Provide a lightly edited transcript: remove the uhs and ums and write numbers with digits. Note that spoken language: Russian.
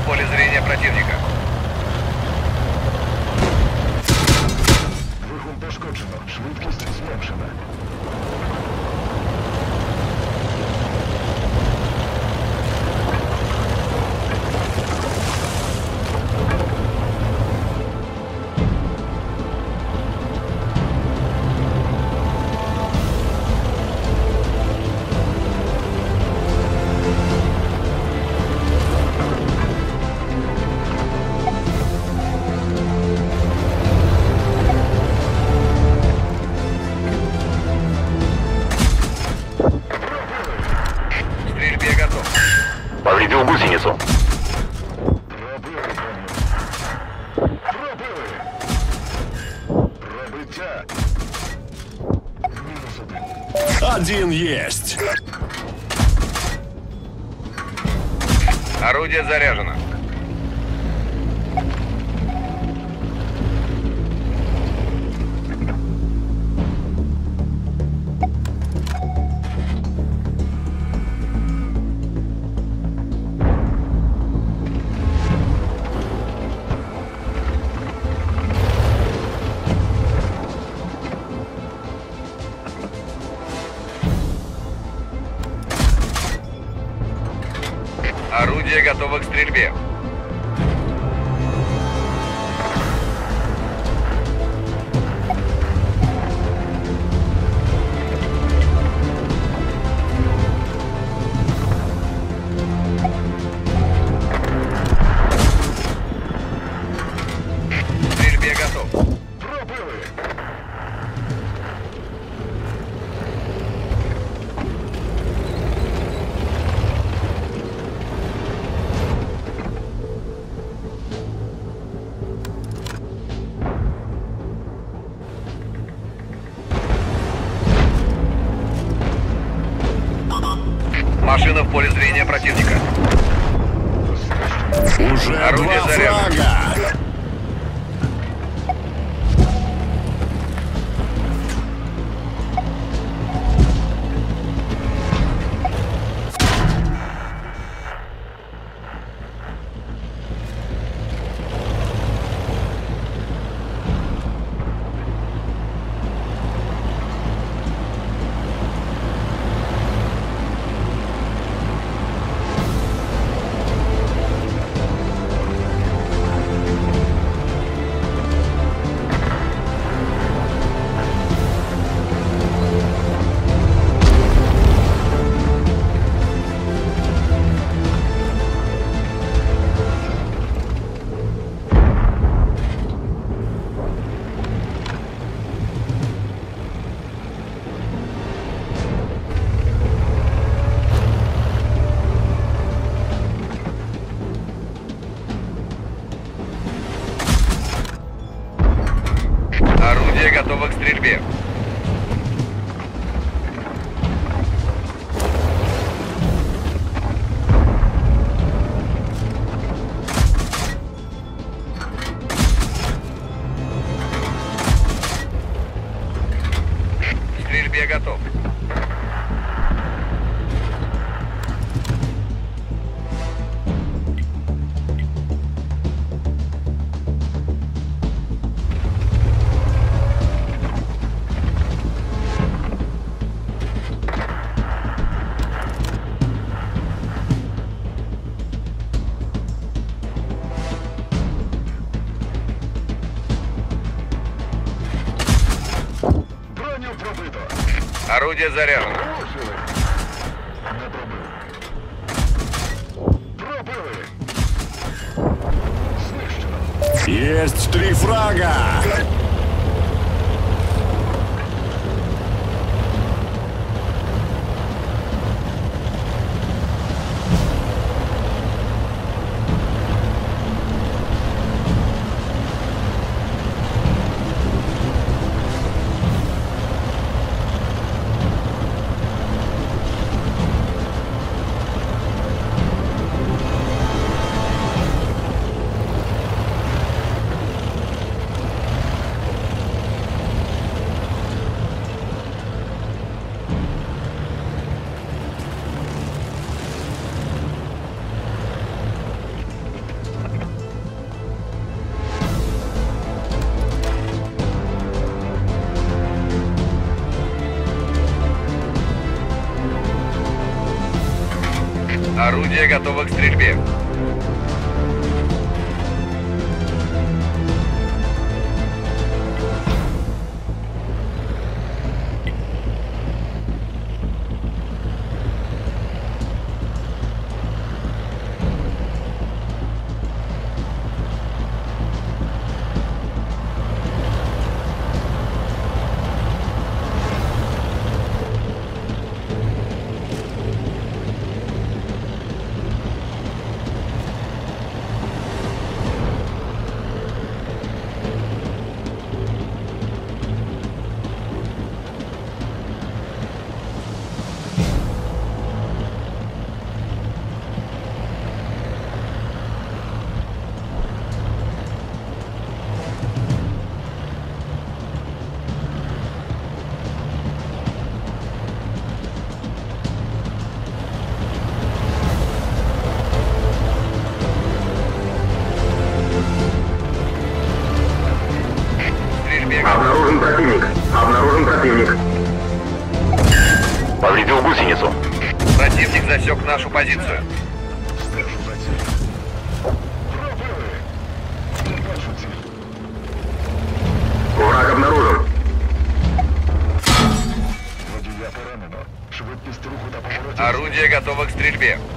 в поле зрения противника. Двигун пошкоджено. Швидкість зменшена. Повредил гусеницу. Пробили. Пробиття. Мінус один. Один есть. Орудие заряжено. Орудие готово к стрельбе. К стрельбе готов. Пробили. Машина в поле зрения противника. Уже Орудие два заряжено. фрага. Орудие готово к стрельбе. К стрельбе готов. Броню пробито. Орудие заряжено. Влучили. Не пробили. Пробили. Знищено. Есть три фрага. Орудие готово к стрельбе. Обнаружен противник. Обнаружен противник. Повредил гусеницу. Противник засек нашу позицию. Стежу за целью. Пробили. Не бачу ціль. Враг обнаружен. Водія поранено. Швидкість руху та поворотів. Орудие готово к стрельбе.